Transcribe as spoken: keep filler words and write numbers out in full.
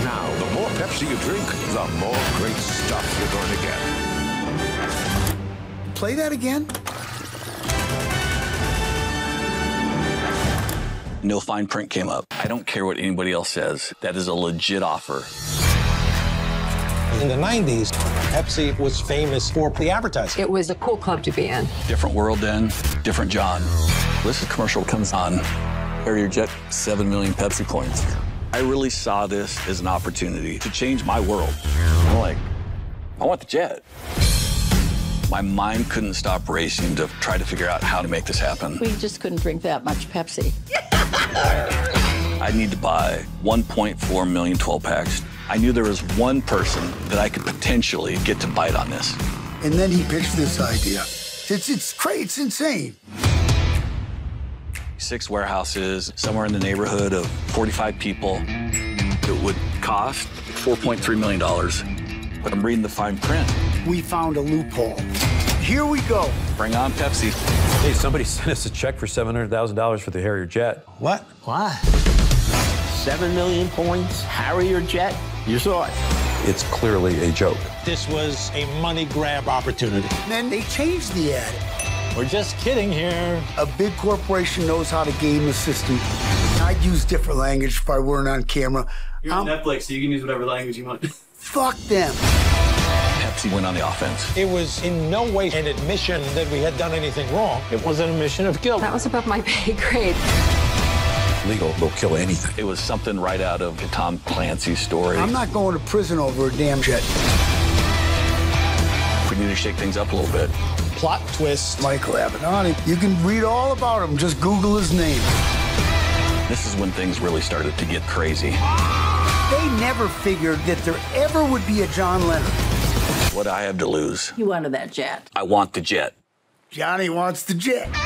Now, the more Pepsi you drink, the more great stuff you're going to get. Play that again? No fine print came up. I don't care what anybody else says. That is a legit offer. In the nineties, Pepsi was famous for the advertising. It was a cool club to be in. Different world then, different John. This commercial comes on Harrier Jet, seven million Pepsi points. I really saw this as an opportunity to change my world. I'm like, I want the jet. My mind couldn't stop racing to try to figure out how to make this happen. We just couldn't drink that much Pepsi. I need to buy one point four million twelve packs. I knew there was one person that I could potentially get to bite on this. And then he pitched this idea. It's, it's crazy, it's insane. Six warehouses, somewhere in the neighborhood of forty-five people. It would cost four point three million dollars. But I'm reading the fine print. We found a loophole. Here we go. Bring on Pepsi. Hey, somebody sent us a check for seven hundred thousand dollars for the Harrier Jet. What? What? Seven million points, Harrier Jet. You saw it. It's clearly a joke. This was a money grab opportunity. And then they changed the ad. We're just kidding here. A big corporation knows how to game the system. I'd use different language if I weren't on camera. You're on Netflix, so you can use whatever language you want. Fuck them. Pepsi went on the offense. It was in no way an admission that we had done anything wrong. It was an admission of guilt. That was above my pay grade. Legal will kill anything. It was something right out of a Tom Clancy story. I'm not going to prison over a damn jet. We need to shake things up a little bit. Plot twist. Michael Avenatti. You can read all about him. Just Google his name. This is when things really started to get crazy. They never figured that there ever would be a John Leonard. What do I have to lose? You wanted that jet. I want the jet. Johnny wants the jet.